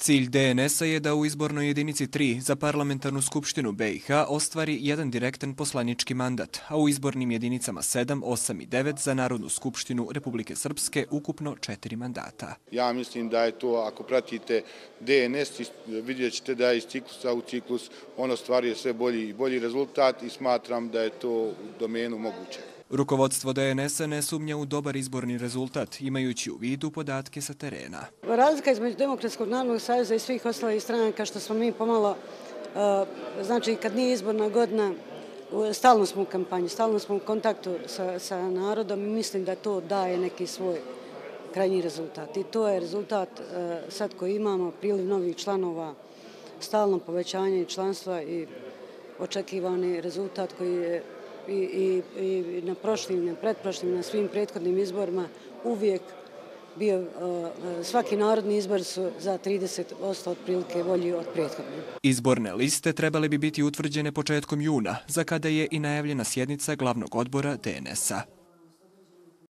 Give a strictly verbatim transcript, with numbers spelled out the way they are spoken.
Cilj D N S-a je da u izbornoj jedinici tri za parlamentarnu skupštinu B i H ostvari jedan direktan poslanički mandat, a u izbornim jedinicama sedam, osam i devet za Narodnu skupštinu Republike Srpske ukupno četiri mandata. Ja mislim da je to, ako pratite D N S, vidjet ćete da je iz ciklusa u ciklus on ostvaruje sve bolji i bolji rezultat i smatram da je to u domenu moguće. Rukovodstvo D N S-a ne sumnja u dobar izborni rezultat, imajući u vidu podatke sa terena. Razlika između Demokratskog narodnog saveza i svih ostalih stranaka što smo mi pomalo, znači kad nije izborna godina, stalno smo u kampanji, stalno smo u kontaktu sa, sa narodom i mislim da to daje neki svoj krajnji rezultat. I to je rezultat sad koji imamo, priliv novih članova, stalno povećanje članstva i očekivani rezultat koji je I, i, i na prošlim, na pretprošlim, na svim prethodnim izborima uvijek bio, svaki narodni izbor su za trideset posto otprilike bolji od prethodnih. Izborne liste trebale bi biti utvrđene početkom juna, za kada je i najavljena sjednica glavnog odbora D N S-a.